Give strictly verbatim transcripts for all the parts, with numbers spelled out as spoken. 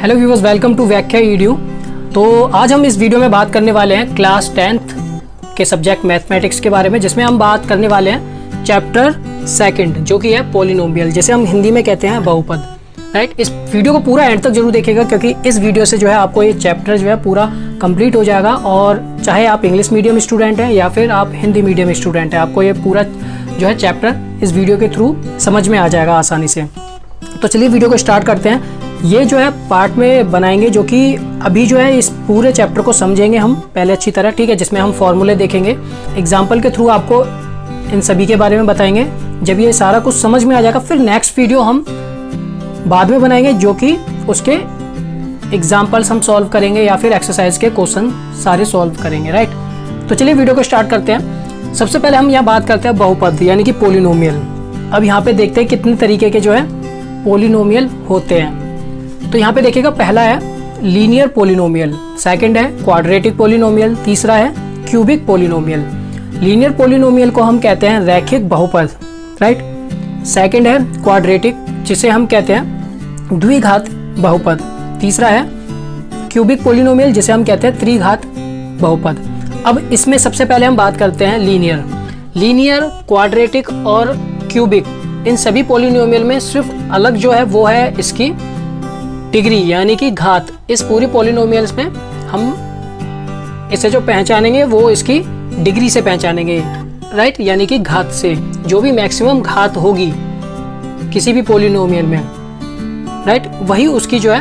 Hello viewers, welcome to Vyakhya EDU. तो आज हम इस वीडियो में बात करने वाले हैं क्लास टेंथ के सब्जेक्ट मैथमेटिक्स के बारे में, जिसमें हम बात करने वाले हैं चैप्टर सेकंड जो कि है पॉलिनोमियल, जिसे हम हिंदी में कहते हैं बहुपद। राइट, इस वीडियो को पूरा एंड तक जरूर देखिएगा, क्योंकि इस वीडियो से जो है आपको ये चैप्टर जो है पूरा कंप्लीट हो जाएगा। और चाहे आप इंग्लिश मीडियम स्टूडेंट हैं या फिर आप हिंदी मीडियम स्टूडेंट हैं, आपको ये पूरा जो है चैप्टर इस वीडियो के थ्रू समझ में आ जाएगा आसानी से। तो चलिए वीडियो को स्टार्ट करते हैं। ये जो है पार्ट में बनाएंगे, जो कि अभी जो है इस पूरे चैप्टर को समझेंगे हम पहले अच्छी तरह, ठीक है, जिसमें हम फॉर्मूले देखेंगे, एग्जाम्पल के थ्रू आपको इन सभी के बारे में बताएंगे। जब ये सारा कुछ समझ में आ जाएगा, फिर नेक्स्ट वीडियो हम बाद में बनाएंगे, जो कि उसके एग्जाम्पल्स हम सॉल्व करेंगे या फिर एक्सरसाइज के क्वेश्चन सारे सॉल्व करेंगे। राइट, तो चलिए वीडियो को स्टार्ट करते हैं। सबसे पहले हम यहाँ बात करते हैं बहुपद यानी कि पोलिनोमियल। अब यहाँ पे देखते हैं कितने तरीके के जो है पोलिनोमियल होते हैं। तो यहाँ पे देखिएगा, पहला है लीनियर पोलिनोमियल, सेकंड है क्वाड्रेटिक पोलिनोमियल, तीसरा है क्यूबिक पोलिनोमियल। लीनियर पोलिनोमियल को हम कहते हैं रैखिक बहुपद। राइट, सेकंड है क्वाड्रेटिक, जिसे हम कहते हैं द्विघात बहुपद। तीसरा है क्यूबिक पोलिनोमियल, जिसे हम कहते हैं त्रिघात बहुपद। अब इसमें सबसे पहले हम बात करते हैं लीनियर। लीनियर, क्वाड्रेटिक और क्यूबिक, इन सभी पोलिनोमियल में सिर्फ अलग जो है वो है इसकी डिग्री यानी कि घात। इस पूरी पोलिनोमियल्स में हम इसे जो पहचानेंगे वो इसकी डिग्री से पहचानेंगे। राइट, यानी कि घात से, जो भी मैक्सिमम घात होगी किसी भी पोलिनोमियल में, राइट, वही उसकी जो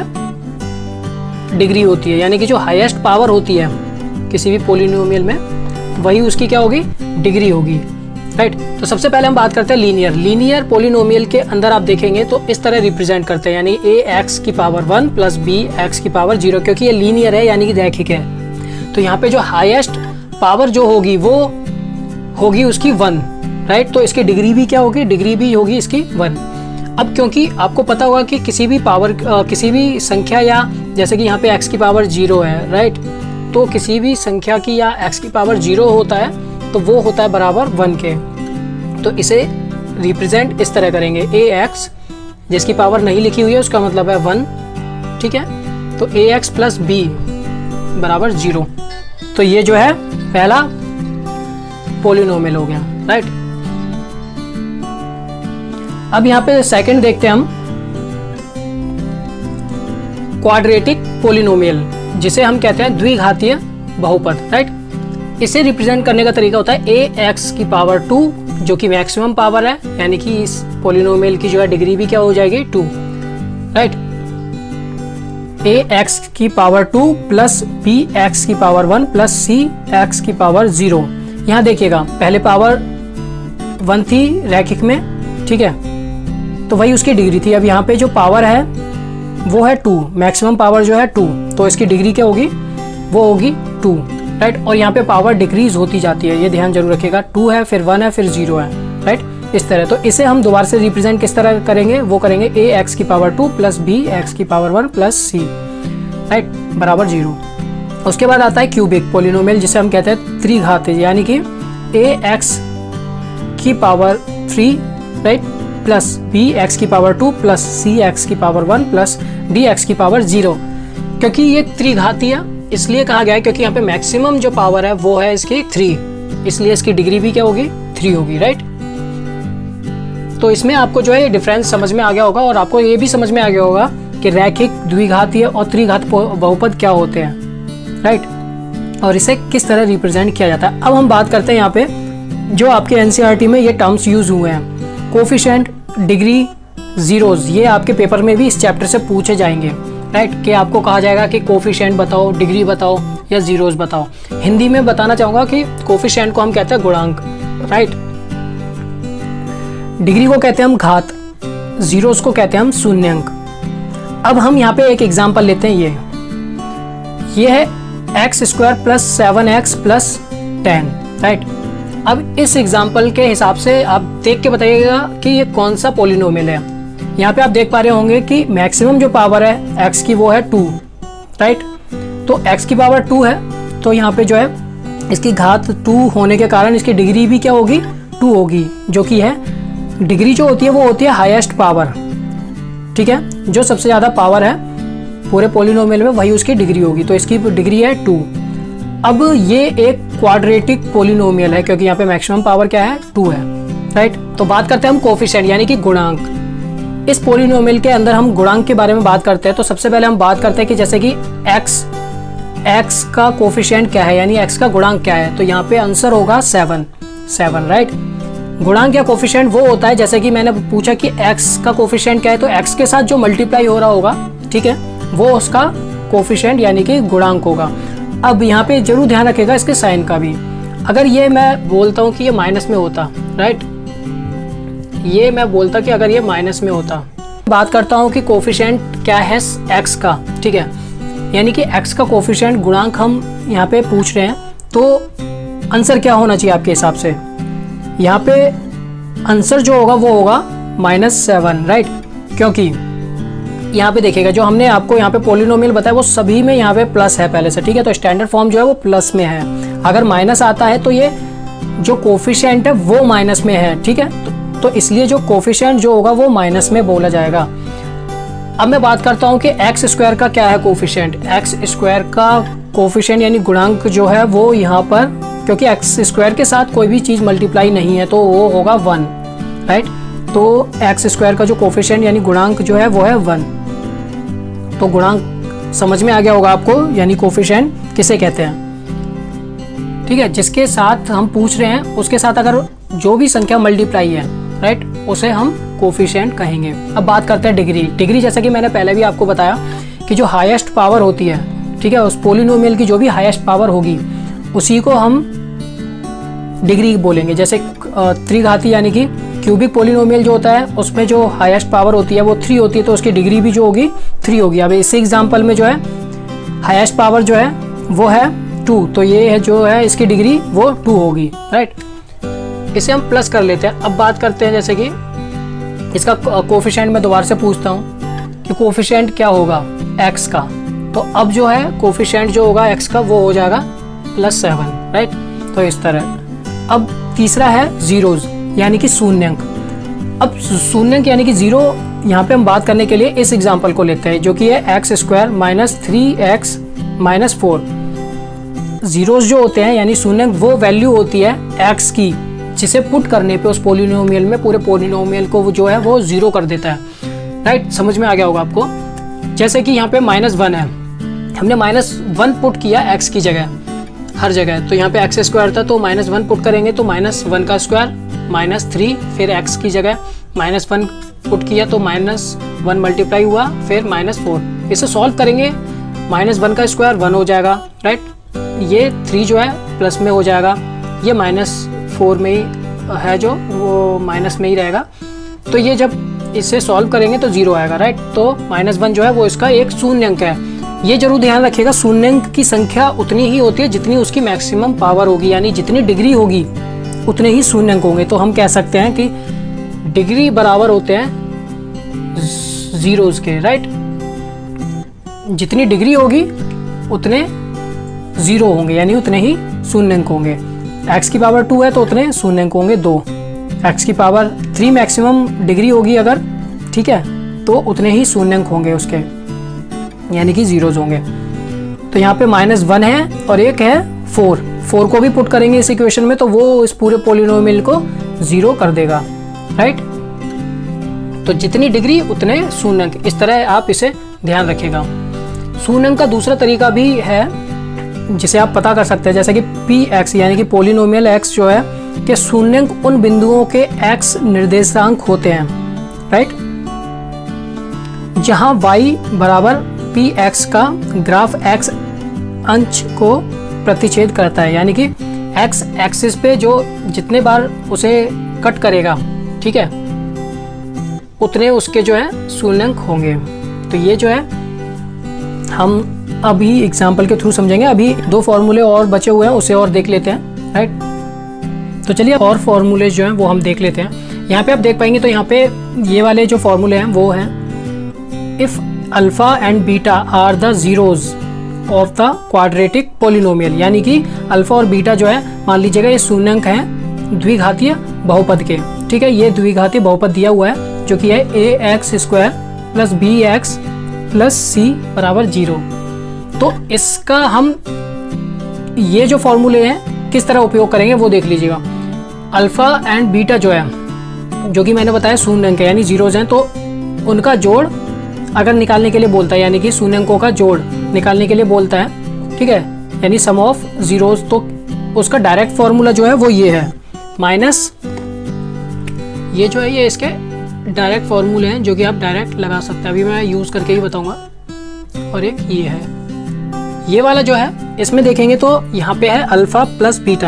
है डिग्री होती है, यानी कि जो हाईएस्ट पावर होती है किसी भी पोलिनोमियल में, वही उसकी क्या होगी, डिग्री होगी। राइट, तो सबसे पहले हम बात करते हैं लीनियर। लीनियर पोलिनोमियल के अंदर आप देखेंगे तो इस तरह रिप्रेजेंट करते हैं, यानी ए एक्स की power one plus b x की पावर जीरो, क्योंकि ये लीनियर है यानी कि रैखिक है। तो यहाँ पे जो हाईएस्ट पावर जो होगी वो होगी उसकी वन। राइट, तो इसकी डिग्री भी क्या होगी, डिग्री भी होगी इसकी वन। अब क्योंकि आपको पता होगा कि किसी भी पावर आ, किसी भी संख्या, या जैसे कि यहाँ पे एक्स की पावर जीरो है, राइट, तो किसी भी संख्या की या एक्स की पावर जीरो होता है तो वो होता है बराबर वन के। तो इसे रिप्रेजेंट इस तरह करेंगे, ए एक्स जिसकी पावर नहीं लिखी हुई है उसका मतलब है वन, ठीक है, तो ए एक्स प्लस बी बराबर जीरो। तो ये जो है पहला पोलिनोमियल हो गया। राइट, अब यहाँ पे सेकंड देखते हैं हम, क्वाड्रेटिक पोलिनोमियल, जिसे हम कहते हैं द्विघातीय बहुपद। राइट, इसे रिप्रेजेंट करने का तरीका होता है ए एक्स की पावर टू, जो कि मैक्सिमम पावर है, यानी कि इस पोलिनोमियल की जो है डिग्री भी क्या हो जाएगी, टू। राइट, ए एक्स की power two plus b x की power one plus c x की पावर जीरो। यहाँ देखिएगा पहले पावर वन थी रैखिक में, ठीक है, तो वही उसकी डिग्री थी। अब यहाँ पे जो पावर है वो है टू, मैक्सिमम पावर जो है टू, तो इसकी डिग्री क्या होगी, वो होगी टू। राइट, और यहाँ पे पावर डिक्रीज होती जाती है, ये ध्यान जरूर रखिएगा, टू है फिर वन है फिर जीरो है। राइट, इस तरह। तो इसे हम दोबारा से रिप्रेजेंट किस तरह करेंगे, वो करेंगे ए एक्स की power two plus b x की power one plus c, right, बराबर जीरो। उसके बाद आता है क्यूबिक पोलिनोमियल, जिसे हम कहते हैं त्रिघात, यानी कि ए एक्स की power three, right, plus b x की power two plus c x की power one plus d x की पावर जीरो। क्योंकि ये त्रिघातीय इसलिए कहा गया है क्योंकि यहाँ पे मैक्सिमम जो पावर है वो है इसकी थ्री, इसलिए इसकी डिग्री भी क्या होगी, थ्री होगी। राइट, तो इसमें आपको जो है ये डिफरेंस समझ में आ गया होगा, और आपको ये भी समझ में आ गया होगा कि रैखिक, द्विघातीय और त्रिघात बहुपद क्या होते हैं। राइट, और इसे किस तरह रिप्रेजेंट किया जाता है। अब हम बात करते हैं यहाँ पे जो आपके एनसीईआरटी में ये टर्म्स यूज हुए हैं, कोफिशिएंट, डिग्री, जीरोज, ये आपके पेपर में भी इस चैप्टर से पूछे जाएंगे। राइट, कि आपको कहा जाएगा कि कोफिशिएंट बताओ, डिग्री बताओ या जीरोज बताओ। हिंदी में बताना चाहूंगा कि कोफिशिएंट को हम कहते हैं गुणांक। राइट, डिग्री को कहते हैं हम घात, जीरोज को कहते हैं हम शून्यंक। अब हम यहाँ पे एक एग्जांपल लेते हैं, ये ये है x square plus seven x plus ten. Right, अब इस एग्जाम्पल के हिसाब से आप देख के बताइएगा कि ये कौन सा पोलिनोमियल है। यहाँ पे आप देख पा रहे होंगे कि मैक्सिमम जो पावर है x की वो है टू। राइट, तो x की पावर टू है, तो यहाँ पे जो है इसकी घात टू होने के कारण इसकी डिग्री भी क्या होगी, टू होगी, जो कि है डिग्री जो होती है वो होती है हाईएस्ट पावर। ठीक है, जो सबसे ज़्यादा पावर है पूरे पॉलिनोमियल में वही उसकी डिग्री होगी, तो इसकी डिग्री है टू। अब ये एक क्वाड्रेटिक पॉलिनोमियल है क्योंकि यहाँ पे मैक्सिमम पावर क्या है, टू है, राइट। तो बात करते हैं हम कोफिशिएंट यानी कि गुणांक। इस पॉलिनोमियल के अंदर हम गुणांक के बारे में बात करते हैं। तो सबसे पहले हम बात करते हैं कि जैसे कि x x का कोफिशिएंट क्या है, यानी x का गुणांक क्या है। तो यहाँ पे आंसर होगा सेवन, सेवन, राइट। गुणांक या कोफिशिएंट वो होता है, जैसे कि मैंने पूछा कि x का कोफिशिएंट क्या है, तो x के साथ जो मल्टीप्लाई हो रहा होगा, ठीक है, वो उसका कोफिशिएंट यानी कि गुणांक होगा। अब यहाँ पे जरूर ध्यान रखेगा इसके साइन का भी। अगर ये मैं बोलता हूँ कि ये माइनस में होता, राइट, ये मैं बोलता कि अगर ये माइनस में होता, बात करता हूँ कि कोफिशिएंट क्या है x का, ठीक है, यानी कि x का कोफिशिएंट गुणांक हम यहाँ पे पूछ रहे हैं, तो आंसर क्या होना चाहिए आपके हिसाब से। यहाँ पे आंसर जो होगा वो होगा माइनस सेवन, राइट, क्योंकि यहाँ पे देखिएगा जो हमने आपको यहाँ पे पॉलिनोमियल बताया वो सभी में यहाँ पे प्लस है पहले से, ठीक है, तो स्टैंडर्ड फॉर्म जो है वो प्लस में है। अगर माइनस आता है तो ये जो कोफिशिएंट है वो माइनस में है, ठीक है, तो, तो इसलिए जो कोफिशिएंट जो होगा वो माइनस में बोला जाएगा। अब मैं बात करता हूँ कि एक्स स्क्वायर का क्या है कोफिशिएंट। एक्स स्क्वायर का कोफिशिएंट यानी गुणांक जो है वो यहाँ पर, क्योंकि एक्स स्क्वायर के साथ कोई भी चीज़ मल्टीप्लाई नहीं है तो वो होगा वन, राइट। तो एक्स स्क्वायर का जो कोफिशिएंट यानी गुणांक जो है वो है वन। तो गुणांक समझ में आ गया होगा आपको, यानी कोफिशिएंट किसे कहते हैं, ठीक है। जिसके साथ हम पूछ रहे हैं उसके साथ अगर जो भी संख्या मल्टीप्लाई है, राइट, उसे हम कोफिशिएंट कहेंगे। अब बात करते हैं डिग्री। डिग्री जैसा कि मैंने पहले भी आपको बताया कि जो हाईएस्ट पावर होती है, ठीक है, उस पॉलिनोमियल की जो भी हाईएस्ट पावर होगी उसी को हम डिग्री बोलेंगे। जैसे त्रिघाती यानी कि क्यूबिक पॉलिनोमियल जो होता है उसमें जो हाईएस्ट पावर होती है वो थ्री होती है, तो उसकी डिग्री भी जो होगी थ्री होगी। अब इसी एग्जांपल में जो है हाईएस्ट पावर जो है वो है टू, तो ये है जो है इसकी डिग्री वो टू होगी, राइट। इसे हम प्लस कर लेते हैं। अब बात करते हैं जैसे कि इसका कोफिशिएंट मैं दोबारा से पूछता हूँ कि कोफिशिएंट क्या होगा x का। तो अब जो है कोफिशिएंट जो होगा x का वो हो जाएगा प्लस सेवन, राइट। तो इस तरह। अब तीसरा है जीरोज यानी कि शून्यंक। अब शून्यंक यानी कि जीरो यहाँ पे हम बात करने के लिए इस एग्जांपल को लेते हैं जो कि है x square minus three x minus four. Zeros जो होते हैं यानी शून्यंक वो वैल्यू होती है x की जिसे पुट करने पे उस पॉलिनोमियल में पूरे पॉलिनोमियल को वो जो है वो जीरो कर देता है, राइट। समझ में आ गया होगा आपको। जैसे कि यहाँ पे माइनस वन है, हमने माइनस वन पुट किया x की जगह हर जगह, तो यहाँ पे एक्स स्क्वायर था तो माइनस वन पुट करेंगे तो माइनस वन का स्क्वायर माइनस थ्री, फिर x की जगह माइनस वन पुट किया तो माइनस वन मल्टीप्लाई हुआ, फिर माइनस फोर। इसे सॉल्व करेंगे, माइनस वन का स्क्वायर वन हो जाएगा, राइट। ये थ्री जो है प्लस में हो जाएगा, ये माइनस फोर में ही है जो वो माइनस में ही रहेगा। तो ये जब इसे सॉल्व करेंगे तो जीरो आएगा, राइट। तो माइनस वन जो है वो इसका एक शून्यंक है। ये जरूर ध्यान रखिएगा, शून्यंक की संख्या उतनी ही होती है जितनी उसकी मैक्सिमम पावर होगी, यानी जितनी डिग्री होगी उतने ही शून्यंक होंगे। तो हम कह सकते हैं कि डिग्री बराबर होते हैं जीरोज के, राइट। जितनी डिग्री होगी उतने जीरो होंगे यानी उतने ही शून्यंक होंगे। x की पावर टू है तो उतने शून्यंक होंगे दो। x की पावर थ्री मैक्सिमम डिग्री होगी अगर, ठीक है, तो उतने ही शून्यंक होंगे उसके, यानी कि जीरोज होंगे। तो यहाँ पे माइनस वन है और एक है फोर। फोर को भी पुट करेंगे इस इक्वेशन में तो वो इस पूरे पॉलिनोमियल को जीरो कर देगा, राइट। तो जितनी डिग्री उतने शून्यंक, इस तरह आप इसे ध्यान रखिएगा। शून्यंक का दूसरा तरीका भी है जिसे आप पता कर सकते हैं, जैसे कि पी एक्स यानी कि पॉलिनोमियल x जो है कि शून्यंक उन बिंदुओं के x निर्देशांक होते हैं, राइट, जहां y बराबर पी एक्स का ग्राफ x अंश को प्रतिच्छेद करता है, यानी कि x एक्सिस पे जो जितने बार उसे कट करेगा, ठीक है, उतने उसके जो है शून्यंक होंगे। तो ये जो है हम अभी एग्जाम्पल के थ्रू समझेंगे। अभी दो फॉर्मूले और बचे हुए हैं, उसे और देख लेते हैं, राइट। तो चलिए और फॉर्मूले जो हैं वो हम देख लेते हैं। यहाँ पे आप देख पाएंगे तो यहाँ पे ये वाले जो फॉर्मूले हैं वो हैं if alpha and beta are the zeros of the quadratic polynomial, यानी कि अल्फ़ा और बीटा जो है मान लीजिएगा ये शून्यंक हैं द्विघातीय बहुपद के, ठीक है। ये द्विघातीय बहुपद दिया हुआ है जो कि है a x square plus b x plus c बराबर जीरो। तो इसका हम ये जो फॉर्मूले हैं किस तरह उपयोग करेंगे वो देख लीजिएगा। अल्फ़ा एंड बीटा जो है, जो कि मैंने बताया शून्य अंक है यानी जीरोज हैं, तो उनका जोड़ अगर निकालने के लिए बोलता है, यानी कि शून्य अंकों का जोड़ निकालने के लिए बोलता है, ठीक है, यानी सम ऑफ जीरोज, तो उसका डायरेक्ट फॉर्मूला जो है वो ये है, माइनस ये जो है ये इसके डायरेक्ट फॉर्मूले हैं जो कि आप डायरेक्ट लगा सकते हैं। अभी मैं यूज़ करके ही बताऊंगा। और एक ये है, ये वाला जो है इसमें देखेंगे तो यहाँ पे है अल्फा प्लस बीटा,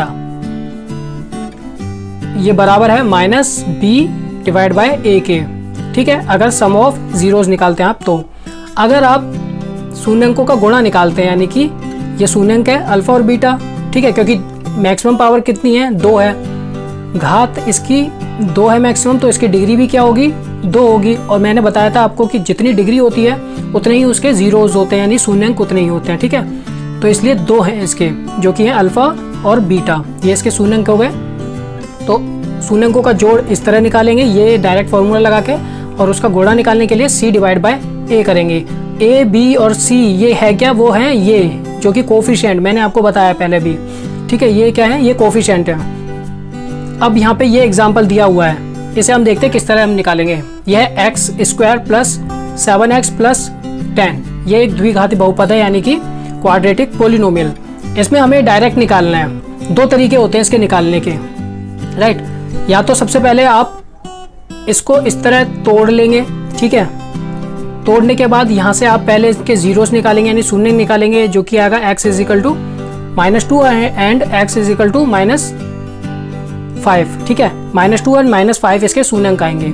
ये बराबर है minus b divide by a के, ठीक है, अगर सम ऑफ जीरोज निकालते हैं आप। तो अगर आप शून्य अंकों का गुणा निकालते हैं, यानी कि ये शून्य अंक है अल्फा और बीटा, ठीक है, क्योंकि मैक्सिमम पावर कितनी है, दो है, घात इसकी दो है मैक्सिमम, तो इसकी डिग्री भी क्या होगी, दो होगी। और मैंने बताया था आपको कि जितनी डिग्री होती है उतने ही उसके जीरोज होते हैं, यानी शून्य अंक उतने ही होते हैं, ठीक है। तो इसलिए दो हैं इसके, जो कि हैं अल्फा और बीटा, ये इसके शून्य अंक हो गए। तो शून्य अंकों का जोड़ इस तरह निकालेंगे, ये डायरेक्ट फॉर्मूला लगा के, और उसका गुणा निकालने के लिए सी डिवाइड बाय ए करेंगे। ए बी और सी ये है क्या, वो है ये जो कि कोफिशिएंट, मैंने आपको बताया पहले भी, ठीक है, ये क्या है, ये कोफिशिएंट है। अब यहाँ पे ये एग्जाम्पल दिया हुआ है, इसे हम देखते हैं किस तरह हम निकालेंगे। यह है x square plus seven x plus ten, ये एक द्विघाती बहुपद है यानी कि क्वाड्रेटिक पोलिनोमियल। इसमें हमें डायरेक्ट निकालना है, दो तरीके होते हैं इसके निकालने के, राइट। या तो सबसे पहले आप इसको इस तरह तोड़ लेंगे, ठीक है, तोड़ने के बाद यहाँ से आप पहले इसके जीरोस निकालेंगे यानी शून्य निकालेंगे, जो कि आएगा x is equal to minus two and x is equal to minus five, ठीक है, minus two and minus five इसके शून्य अंक आएंगे,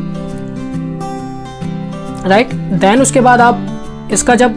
राइट। देन उसके बाद आप इसका जब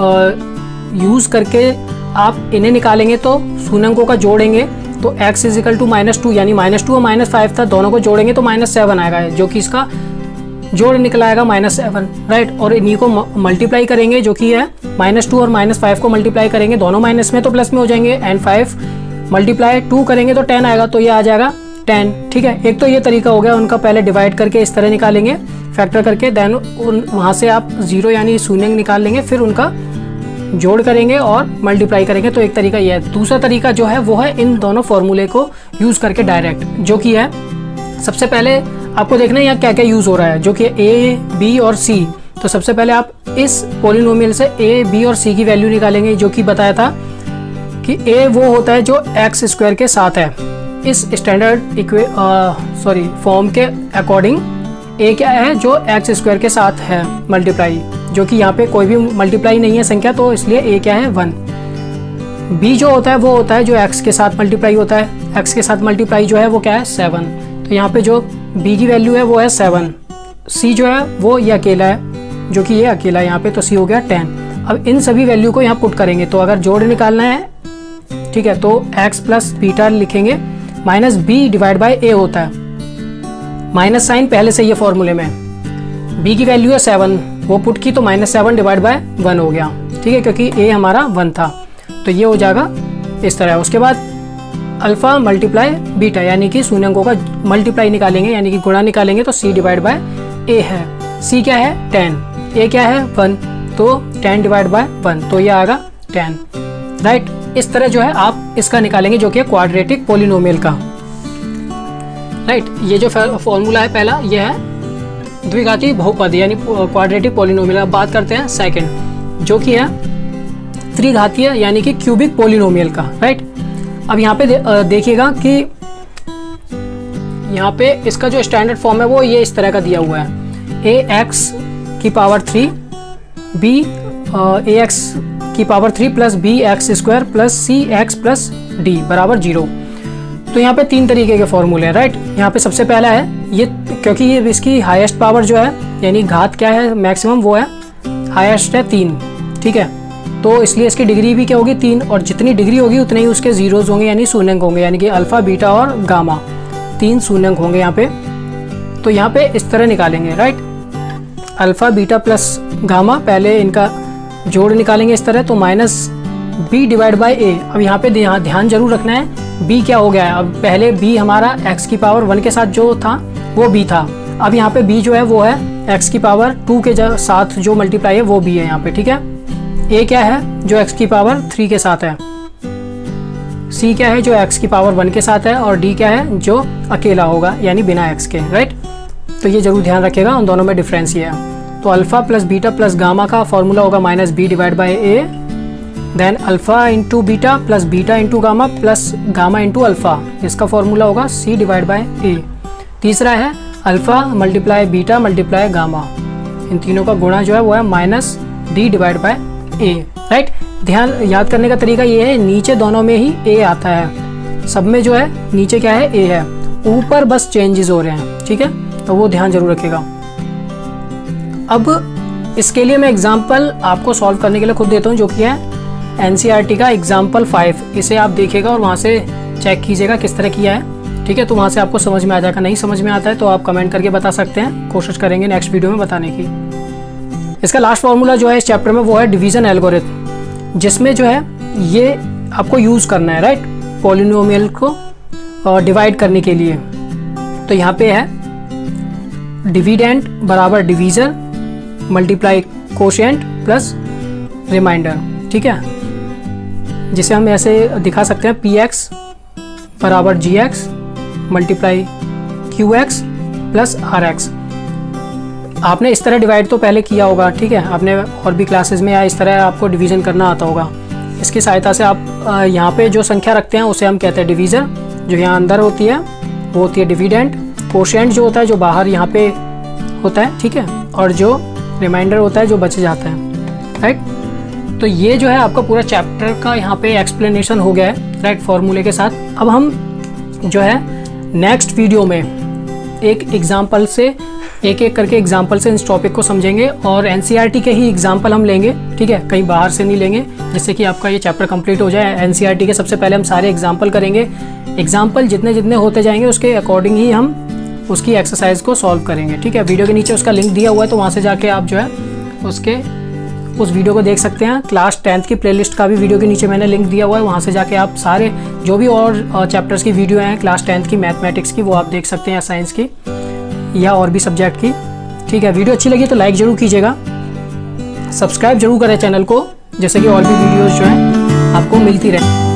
यूज करके आप इन्हें निकालेंगे तो शून्य अंकों का जोड़ेंगे, तो x is equal to minus two, यानी माइनस टू और माइनस फाइव था, दोनों को जोड़ेंगे तो माइनस सेवन आएगा, जो कि इसका जोड़ निकल आएगा माइनस सेवन, राइट। और इन्हीं को मल्टीप्लाई करेंगे, जो कि है माइनस टू और माइनस फाइव को मल्टीप्लाई करेंगे, दोनों माइनस में तो प्लस में हो जाएंगे, एंड फाइव मल्टीप्लाई टू करेंगे तो टेन आएगा, तो ये आ जाएगा टेन, ठीक है। एक तो ये तरीका हो गया, उनका पहले डिवाइड करके इस तरह निकालेंगे फैक्टर करके, देन उन वहाँ से आप जीरो यानी शून्य निकाल लेंगे, फिर उनका जोड़ करेंगे और मल्टीप्लाई करेंगे, तो एक तरीका ये है। दूसरा तरीका जो है वो है इन दोनों फॉर्मूले को यूज़ करके डायरेक्ट, जो कि है सबसे पहले आपको देखना है यहाँ क्या क्या यूज़ हो रहा है, जो कि ए बी और सी। तो सबसे पहले आप इस पॉलिनोमियल से ए बी और सी की वैल्यू निकालेंगे, जो कि बताया था कि ए वो होता है जो एक्स स्क्वायर के साथ है, इस स्टैंडर्ड इक्वे सॉरी फॉर्म के अकॉर्डिंग ए क्या है, जो एक्स स्क्वायर के साथ है मल्टीप्लाई, जो कि यहाँ पे कोई भी मल्टीप्लाई नहीं है संख्या, तो इसलिए ए क्या है, वन। बी जो होता है वो होता है जो एक्स के साथ मल्टीप्लाई होता है, एक्स के साथ मल्टीप्लाई जो है वो क्या है, सेवन, तो यहाँ पे जो बी की वैल्यू है वो है सेवन। सी जो है वो ये अकेला है, जो कि ये अकेला है यहाँ पे, तो सी हो गया टेन। अब इन सभी वैल्यू को यहाँ पुट करेंगे, तो अगर जोड़ निकालना है, ठीक है, तो एक्स प्लस बीटा लिखेंगे, minus b divide by a होता है, माइनस साइन पहले से ये फॉर्मूले में, बी की वैल्यू है सेवन, वो पुट की तो minus seven divide by one हो गया, ठीक है, क्योंकि ए हमारा वन था, तो ये हो जाएगा इस तरह। उसके बाद अल्फा मल्टीप्लाई बीटा, यानी कि शून्य अंकों का मल्टीप्लाई निकालेंगे, यानी कि गुणा निकालेंगे, तो सी डिवाइड बाय ए है, सी क्या है, टेन, ए क्या है, वन, तो टेन डिवाइड बाय वन, तो ये आएगा टेन, राइट। इस तरह जो है आप इसका निकालेंगे, जो कि है क्वाड्रेटिक पोलिनोमियल का, राइट। ये जो फॉर्मूला है पहला, ये है द्विघाती बहुपद यानी क्वाड्रेटिक पोलिनोमियल। अब बात करते हैं सेकंड, जो कि है त्रिघातीय यानी कि क्यूबिक पोलिनोमियल का, राइट। अब यहाँ पे दे, देखिएगा कि यहाँ पे इसका जो स्टैंडर्ड फॉर्म है वो ये इस तरह का दिया हुआ है, ए एक्स की power three, b a x की power three plus b x square plus c x plus d बराबर जीरो। तो यहाँ पे तीन तरीके के फॉर्मूले हैं, राइट। यहाँ पे सबसे पहला है ये, क्योंकि ये इसकी हाईएस्ट पावर जो है यानी घात क्या है मैक्सिमम, वो है हाईएस्ट है तीन, ठीक है, तो इसलिए इसकी डिग्री भी क्या होगी, तीन, और जितनी डिग्री होगी उतने ही उसके जीरोज होंगे यानी शून्यंक होंगे, यानी कि अल्फा बीटा और गामा तीन शून्यंक होंगे यहाँ पे। तो यहाँ पे इस तरह निकालेंगे, right, alpha beta plus gamma, पहले इनका जोड़ निकालेंगे इस तरह, तो minus b divide by a. अब यहाँ पे ध्यान ध्यान जरूर रखना है, बी क्या हो गया है, अब पहले बी हमारा एक्स की पावर वन के साथ जो था वो बी था, अब यहाँ पे बी जो है वो है एक्स की पावर टू के साथ जो मल्टीप्लाई है वो भी है यहाँ पे, ठीक है। ए क्या है जो एक्स की पावर थ्री के साथ है, सी क्या है जो एक्स की पावर वन के साथ है, और डी क्या है जो अकेला होगा यानी बिना एक्स के, राइट। तो ये जरूर ध्यान रखिएगा, उन दोनों में डिफरेंस ये है। तो alpha plus beta plus gamma का फॉर्मूला होगा minus b divide by a, then alpha into beta plus beta into gamma plus gamma into alpha, इसका फॉर्मूला होगा सी डिवाइड बाई ए। तीसरा है alpha multiply beta multiply gamma, इन तीनों का गुणा जो है वो है minus d divide by a, right. ध्यान याद करने का तरीका ये है, नीचे दोनों में ही ए आता है, सब में जो है नीचे क्या है ए है, ऊपर बस चेंजेस हो रहे हैं, ठीक है। तो वो ध्यान जरूर रखिएगा। अब इसके लिए मैं एग्जांपल आपको सॉल्व करने के लिए खुद देता हूँ, जो कि है एनसीईआरटी का एग्जांपल फाइव। इसे आप देखिएगा और वहाँ से चेक कीजिएगा किस तरह किया है, ठीक है। तो वहाँ से आपको समझ में आ जाएगा। नहीं समझ में आता है तो आप कमेंट करके बता सकते हैं, कोशिश करेंगे नेक्स्ट वीडियो में बताने की। इसका लास्ट फॉर्मूला जो है इस चैप्टर में वो है डिवीजन एल्गोरिथम, जिसमें जो है ये आपको यूज़ करना है, राइट, पॉलिनोमियल को डिवाइड करने के लिए। तो यहाँ पे है डिविडेंट बराबर divisor multiply quotient plus remainder, ठीक है, जिसे हम ऐसे दिखा सकते हैं पी एक्स बराबर g x multiply q x plus r x. आपने इस तरह डिवाइड तो पहले किया होगा, ठीक है, आपने और भी क्लासेस में या इस तरह आपको डिवीज़न करना आता होगा। इसकी सहायता से आप यहाँ पे जो संख्या रखते हैं उसे हम कहते हैं डिवीज़र, जो यहाँ अंदर होती है वो होती है डिविडेंट, कोशिएंट जो होता है जो बाहर यहाँ पे होता है, ठीक है, और जो रिमाइंडर होता है जो बच जाता है, राइट। तो ये जो है आपका पूरा चैप्टर का यहाँ पे एक्सप्लेनेशन हो गया है, राइट, फॉर्मूले के साथ। अब हम जो है नेक्स्ट वीडियो में एक एग्जाम्पल से एक एक करके एग्जाम्पल से इस टॉपिक को समझेंगे, और एनसीईआरटी के ही एग्जाम्पल हम लेंगे, ठीक है, कहीं बाहर से नहीं लेंगे, जिससे कि आपका ये चैप्टर कंप्लीट हो जाए। एनसीईआरटी के सबसे पहले हम सारे एग्जाम्पल करेंगे, एग्जाम्पल जितने जितने होते जाएंगे उसके अकॉर्डिंग ही हम उसकी एक्सरसाइज को सॉल्व करेंगे, ठीक है। वीडियो के नीचे उसका लिंक दिया हुआ है, तो वहाँ से जाके आप जो है उसके उस वीडियो को देख सकते हैं। क्लास टेंथ की प्लेलिस्ट का भी वीडियो के नीचे मैंने लिंक दिया हुआ है, वहाँ से जाके आप सारे जो भी और चैप्टर्स की वीडियो हैं क्लास टेंथ की मैथमेटिक्स की वो आप देख सकते हैं, साइंस की या और भी सब्जेक्ट की, ठीक है। वीडियो अच्छी लगी तो लाइक जरूर कीजिएगा, सब्सक्राइब जरूर करें चैनल को, जैसे कि और भी वीडियोज़ जो हैं आपको मिलती रहे।